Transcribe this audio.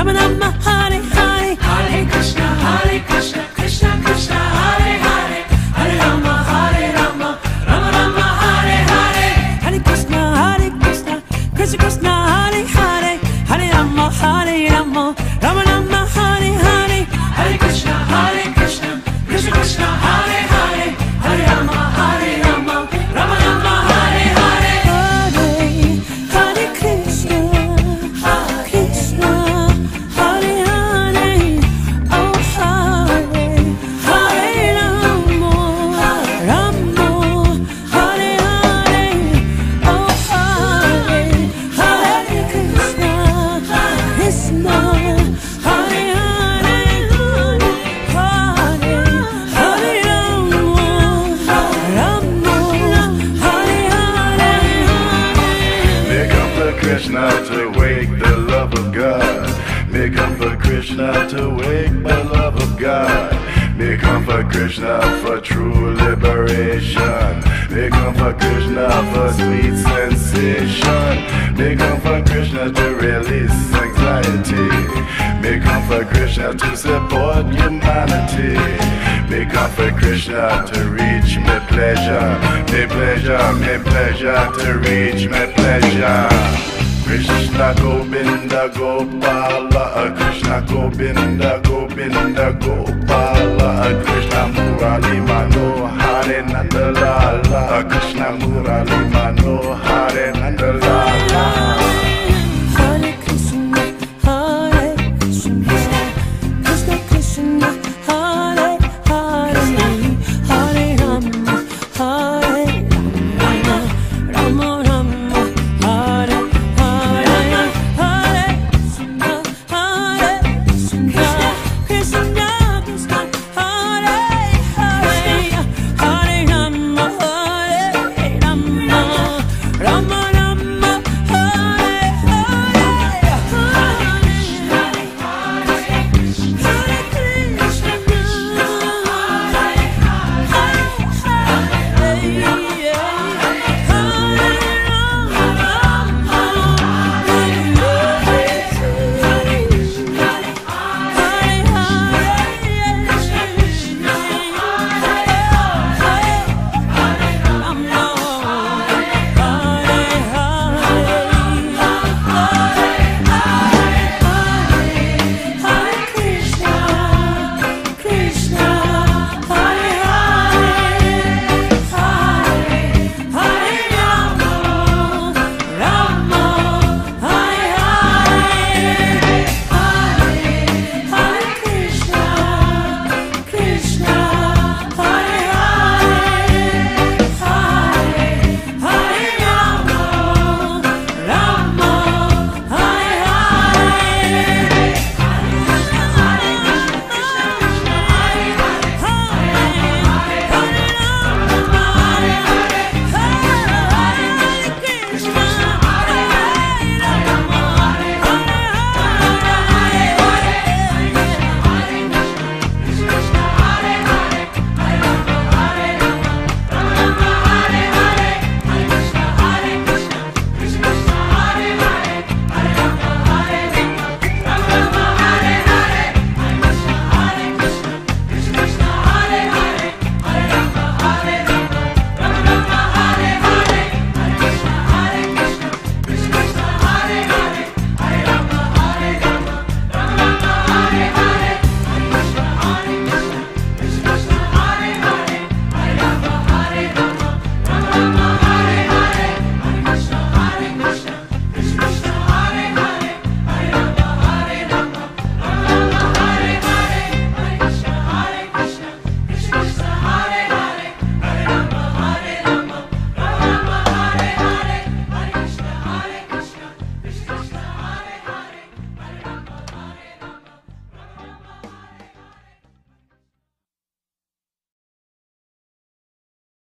Rama Rama Hare Hare, Hare Krishna, Krishna Krishna, Hare Hare, Hare Rama, Rama Rama, Hare Hare. Hare Krishna, Krishna Krishna, Hare Hare, Hare Rama, Rama Rama, Hare Hare. Hare Krishna, Krishna Krishna, Hare Hare, Hare Rama, Rama Rama, Hare Hare. Hare Krishna, Krishna Hare Hare, oh Hare Hare Rama, Rama Hare Hare, oh Hare Hare Krishna, Krishna Hare Hare, Hare Hare Rama, Rama Hare Hare. May come for Krishna to wake the love of God. May come for Krishna to wake the love of God. May come for Krishna for true liberation. May come for Krishna for sweet sensation. May come for Krishna to release anxiety. May come for Krishna to support humanity. May come for Krishna to reach my pleasure. My pleasure, my pleasure to reach my pleasure. Krishna Govinda Gopala, Krishna Govinda Govinda Gopala, Krishna Murali Manohare Nandalala, Krishna Murali Manohare Nandalala.